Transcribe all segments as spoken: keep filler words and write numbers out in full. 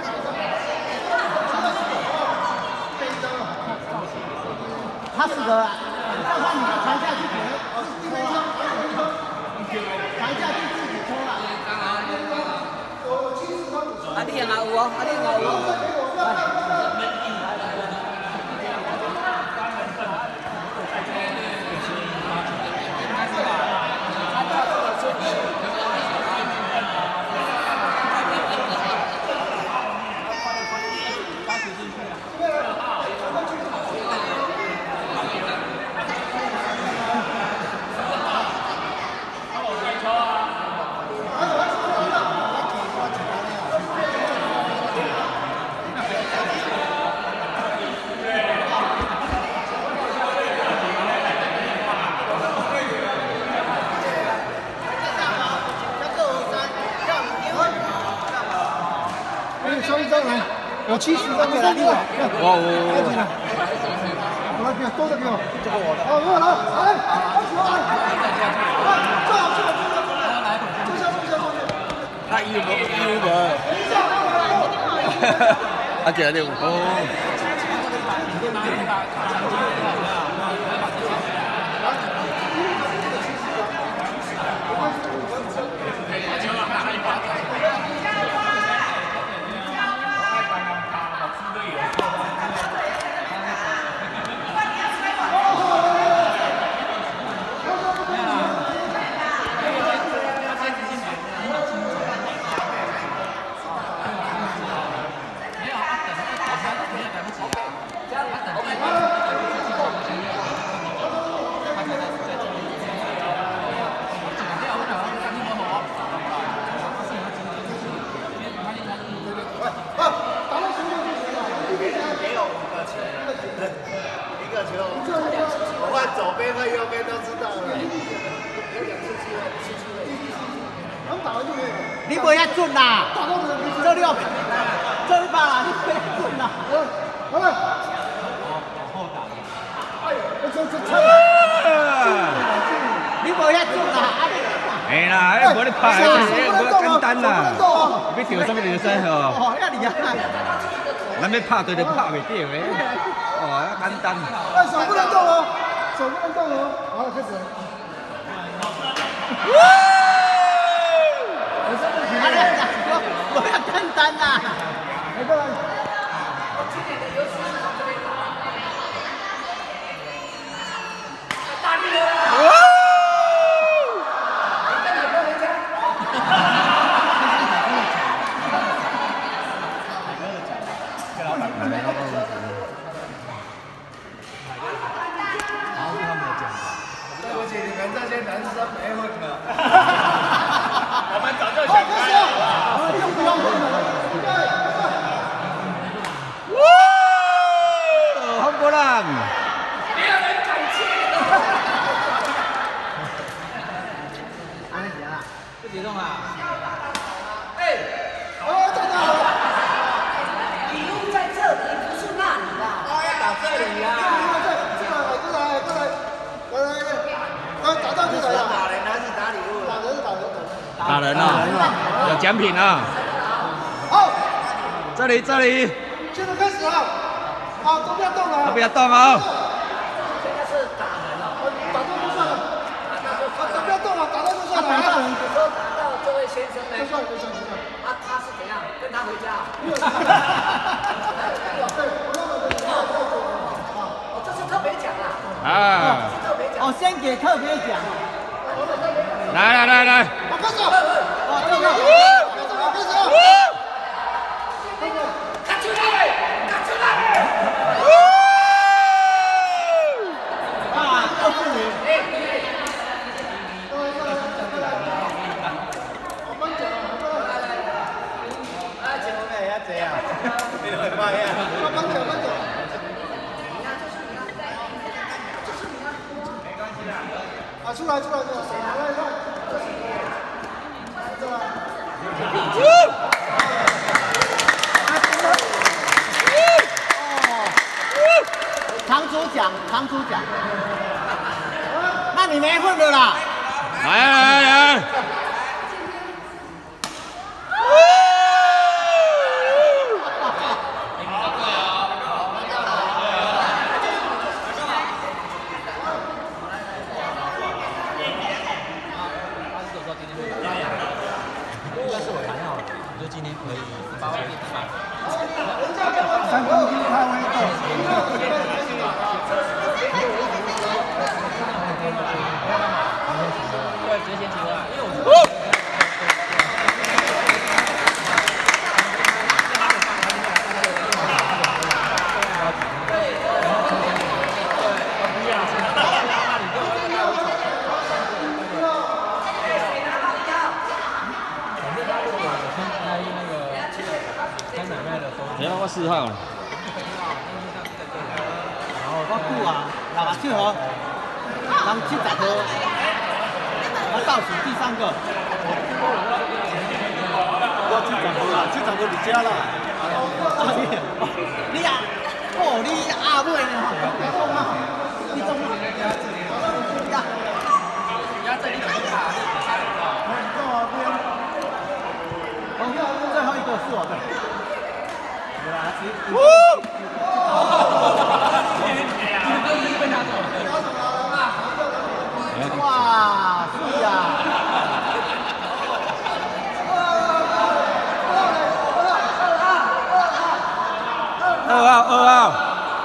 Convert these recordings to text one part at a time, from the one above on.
他适合啊，让他你传下去给人，传下去自己抽了。啊，你也拿有哦，啊你拿有哦。 收一张来，有七十张给他另外。 哇哦！ 来，给多的给我。这个我的。好，来来来，二十万。来，坐好坐好坐好。坐下坐下坐下。 他有没有没？啊，这里哦。 你不要准啦！这六，这一把啦，你不要准啦！ 好了， 你不要准啦！ 哎啦，哎，无你拍，哎，无简单啦，要调什么就使吼。 哦，遐厉害！ 咱要拍对就拍袂到诶，哦，简单。 哎，手不能动哦，手不能动哦。好，开始。 不要简单啦！ 来过来。 大力了！ 对不起，你们这些男生没混的。 我们早就想开了。 洪博人， 没有人敢接。 安尼行啦，不激动啊！ 哎， 哦，站到了。 礼物在这里，不是那里啦。 哦，要打这里呀。 过来，过来，过来，过来，来，打到就来了。 打人还是打礼物？ 打人，打人， 打人啊！有奖品啊！ 好， 这里，这里。 现在开始了，好，都不要动了， 都不要动啊！ 现在是打人了， 打到就算了，啊，都不要动了，打到就算了， 打到你说打到这位先生呢？ 就算了，就算了，就算了。 啊，他是怎样？跟他回家？哦，这是特别奖啊！ 啊！ 特别奖。 哦，先给特别奖。 来来来来！ 我开始， 哇，这个， 开始，开始。 看出来，看出来！ 啊，又是你！ 啊，怎么没要这样？ 你很慢呀。 慢慢走，慢慢走。啊，出来，出来，出来，来来，这来。 堂主奖，堂主奖。那你没混的啦。 来来来来！ 就今天可以八万点三。 三公斤开微豆。 对，直接先请啊，因为我。 你我四号了。 我久啊，六十七号，人七十号，我倒数第三个。 我七十号啦，七十号你家啦。 你啊，哦，你阿妹呢？你中吗？呀，呀，这里有一卡，哦，最后一个是我的。 哇，是呀！ 二号，二号。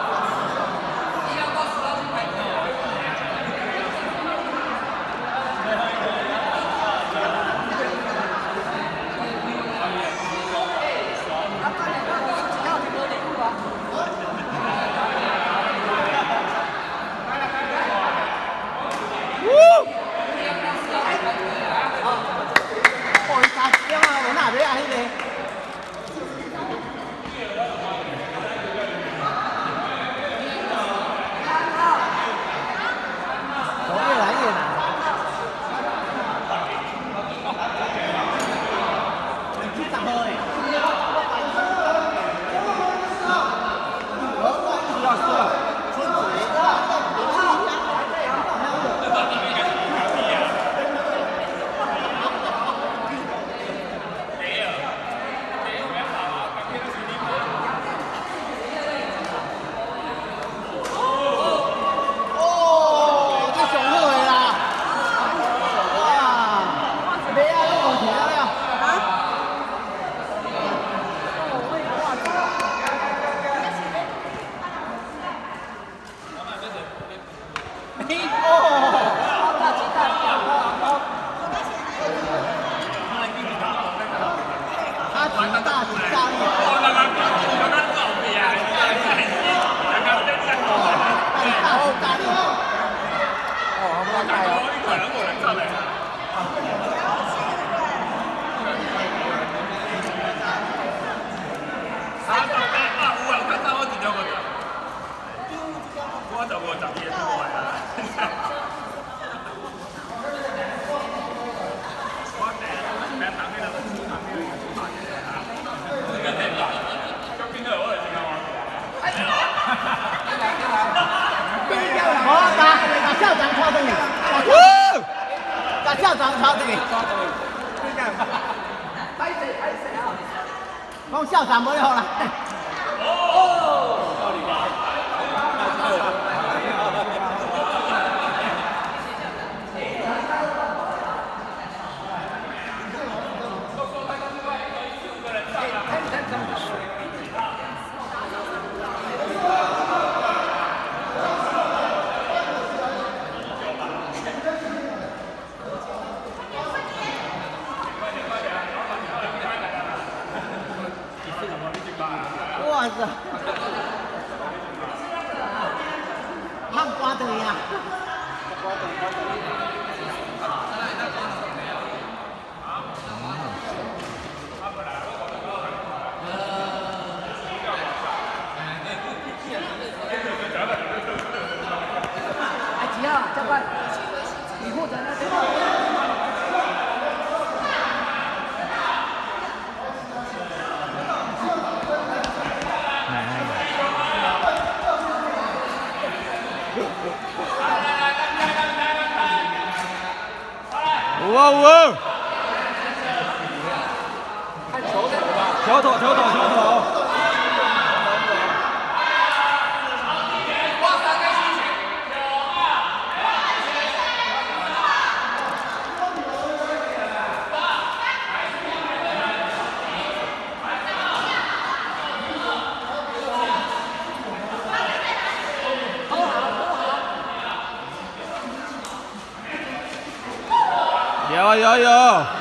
校长抄的你，把校长抄的你，讲校长没有了。哇塞，汉瓜的呀！哎，几号？教官，你负责那边。 哇哇！球头，球头，球头！ 有啊有有。